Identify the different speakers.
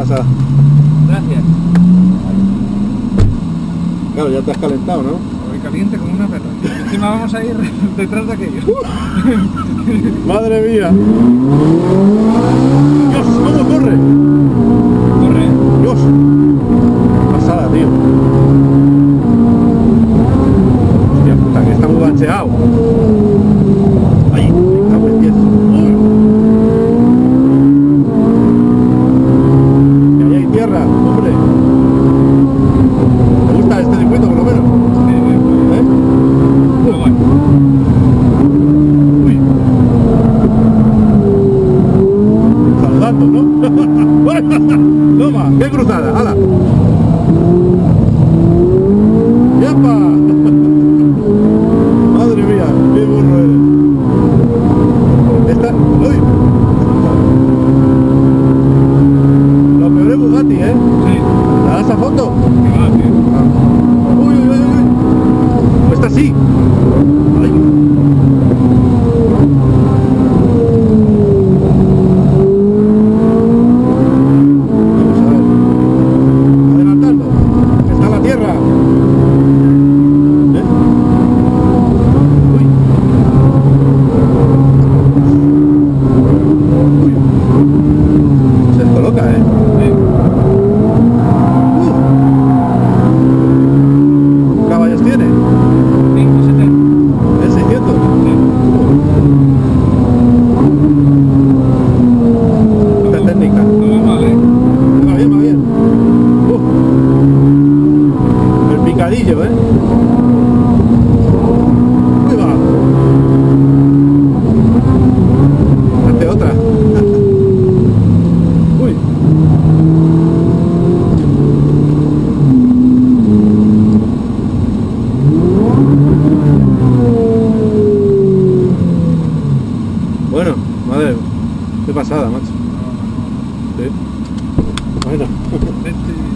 Speaker 1: pasada.
Speaker 2: Gracias.
Speaker 1: Claro, ya te has calentado, ¿no?
Speaker 2: Voy caliente como una perra. Encima vamos a ir detrás de aquello.
Speaker 1: ¡Madre mía! ¡Dios! ¿Cómo corre?
Speaker 2: Corre.
Speaker 1: ¡Dios! Pasada, tío. Hostia puta, que está muy bacheado. ¡Ay! Me cago en 10. ¡Uy! Y ahí hay tierra, hombre. ¿Te gusta este circuito por lo menos? ¿Eh?
Speaker 2: Muy bueno.
Speaker 1: Uy. Saludando, ¿no? Toma, qué cruzada, ¡hala! ¡Yapa! Madre mía, qué burro eres. Esta... ¡Uy! Lo peor es Bugatti, ¿eh?
Speaker 2: Sí.
Speaker 1: ¿Le das a foto?
Speaker 2: Que va, tío.
Speaker 1: ¡Uy, uy, uy, uy! Esta sí. Ay. Vamos a ver. Adelantando. Está la tierra. ¿Eh? Uy. Uy. Se descoloca, ¿eh?
Speaker 2: Sí.
Speaker 1: ¿Caballos tiene?
Speaker 2: 570.
Speaker 1: ¿Es 600? Qué técnica.
Speaker 2: No va mal, ¿eh?
Speaker 1: Va bien, va bien. El picadillo, ¿eh? Uy, va. Hace otra. Uy. Bueno, madre, qué pasada, macho. Sí. Bueno.
Speaker 2: Vete.